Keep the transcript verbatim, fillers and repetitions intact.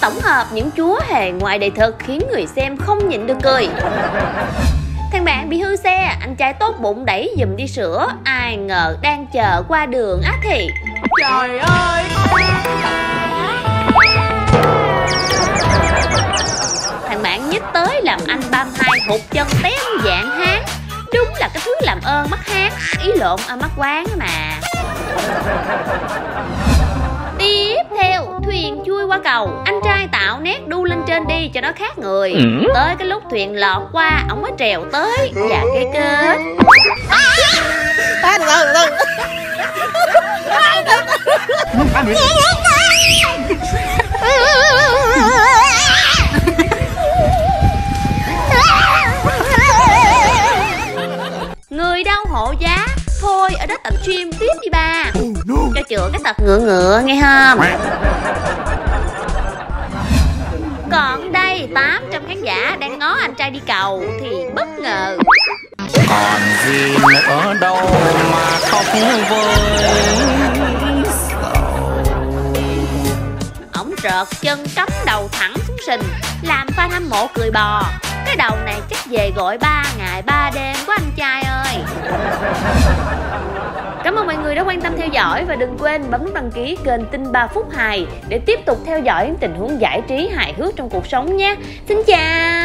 tổng hợp những chúa hề ngoài đời thực khiến người xem không nhịn được cười. Thằng bạn bị hư xe, anh trai tốt bụng đẩy giùm đi sửa, ai ngờ đang chờ qua đường á thì trời ơi. Thằng bạn nhích tới làm anh ba mươi hai hụt chân té dạng hán. Đúng là cái thứ làm ơn mắc hát, ý lộn à, mắc quán mà. Tiếp theo, thuyền chui qua cầu, anh trai tạo nét đu lên trên đi cho nó khác người. Ừ. Tới cái lúc thuyền lọt qua, ổng mới trèo tới và cái kết. Người đau hộ giá, thôi ở đó tập gym tiếp đi ba. Oh, no. Cho chữa cái tật ngựa ngựa nghe không? Còn đây tám trăm khán giả đang ngó anh trai đi cầu thì bất ngờ. Còn gì nữa đâu mà khóc vơi. Ổng trợt chân cắm đầu thẳng xuống sình, làm fan hâm mộ cười bò. Cái đầu này chắc về gọi ba ngày ba đêm của anh trai ơi. Cảm ơn mọi người đã quan tâm theo dõi và đừng quên bấm nút đăng ký kênh Tin ba Phút Hài để tiếp tục theo dõi những tình huống giải trí hài hước trong cuộc sống nhé. Xin chào.